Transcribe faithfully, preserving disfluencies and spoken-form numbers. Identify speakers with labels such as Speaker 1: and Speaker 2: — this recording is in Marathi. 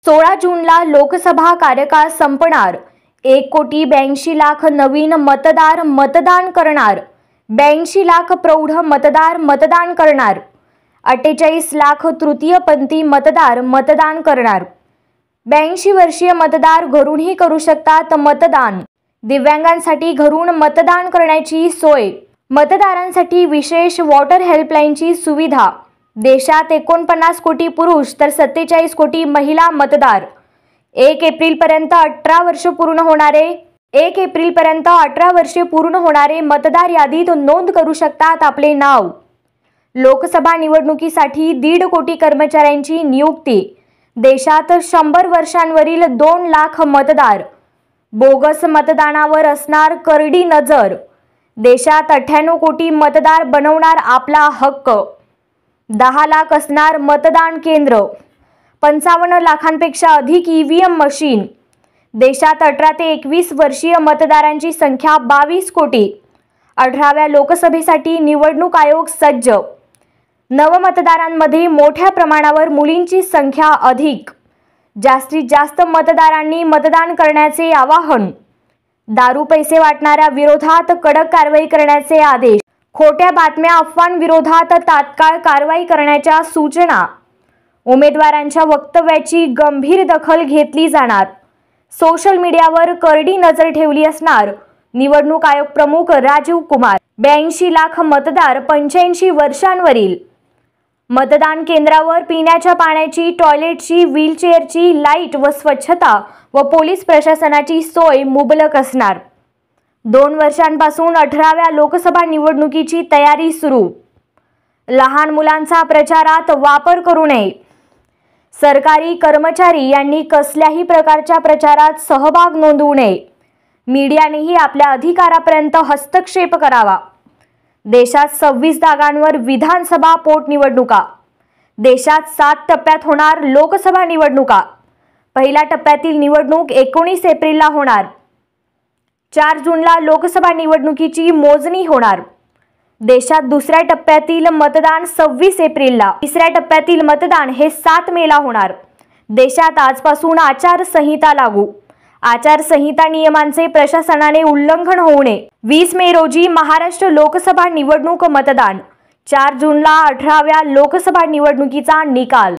Speaker 1: सोळा जूनला लोकसभा कार्यकाळ संपणार। एक कोटी ब्याऐंशी लाख नवीन मतदार मतदान करणार। ब्याऐंशी लाख प्रौढ मतदार मतदान करणार। अठ्ठेचाळीस लाख तृतीयपंथी मतदार मतदान करणार। ब्याऐंशी वर्षीय मतदार घरूनही करू शकतात मतदान। दिव्यांगांसाठी घरून मतदान करण्याची सोय। मतदारांसाठी विशेष वॉटर हेल्पलाईनची सुविधा। देशात एकोणपन्नास कोटी पुरुष तर सत्तेचाळीस कोटी महिला मतदार। एक एप्रिल पर्यंत अठरा वर्ष पूर्ण होणारे एक एप्रिल पर्यंत अठरा वर्षे पूर्ण होणारे मतदार यादीत नोंद करू शकतात आपले नाव। लोकसभा निवडणुकीसाठी दीड कोटी कर्मचाऱ्यांची नियुक्ती। देशात शंभर वर्षांवरील दोन लाख मतदार। बोगस मतदानावर असणार करडी नजर। देशात अठ्ठ्याण्णव कोटी मतदार बनवणार आपला हक्क। दहा लाख असणार मतदान केंद्र। पंचावन्न लाखांपेक्षा अधिक ईव्हीएम मशीन। देशात अठरा ते एकवीस वर्षीय मतदारांची संख्या बावीस कोटी। अठराव्या लोकसभेसाठी निवडणूक आयोग सज्ज। नवमतदारांमध्ये मोठ्या प्रमाणावर मुलींची संख्या अधिक। जास्तीत जास्त मतदारांनी मतदान करण्याचे आवाहन। दारू पैसे वाटणाऱ्या विरोधात कडक कारवाई करण्याचे आदेश। खोट्या बातम्या अफवांविरोधात तात्काळ कारवाई करण्याच्या सूचना। उमेदवारांच्या वक्तव्याची गंभीर दखल घेतली जाणार। सोशल मीडियावर करडी नजर ठेवली असणार निवडणूक आयोग प्रमुख राजीव कुमार। ब्याऐंशी लाख मतदार पंच्याऐंशी वर्षांवरील। मतदान केंद्रावर पिण्याच्या पाण्याची, टॉयलेटची, व्हीलचेअरची, लाईट व स्वच्छता व पोलीस प्रशासनाची सोय मुबलक असणार। दोन वर्षांपासून अठराव्या लोकसभा निवडणुकीची तयारी सुरू। लहान मुलांचा प्रचारात वापर करू नये। सरकारी कर्मचारी यांनी कसल्याही प्रकारच्या प्रचारात सहभाग नोंदवू नये। मीडियानेही आपल्या अधिकारापर्यंत हस्तक्षेप करावा। देशात सव्वीस जागांवर विधानसभा पोटनिवडणुका। देशात सात टप्प्यात होणार लोकसभा निवडणुका। पहिल्या टप्प्यातील निवडणूक एकोणीस एप्रिलला होणार। चार जूनला लोकसभा निवडणुकीची मोजणी होणार। देशात दुसऱ्या टप्प्यातील मतदान सव्वीस एप्रिलला। तिसऱ्या टप्प्यातील मतदान हे सात मेला होणार। देशात आजपासून आचारसंहिता लागू। आचारसंहिता नियमांचे प्रशासनाने उल्लंघन होऊ नये। वीस मे रोजी महाराष्ट्र लोकसभा निवडणूक मतदान। चार जूनला अठराव्या लोकसभा निवडणुकीचा निकाल।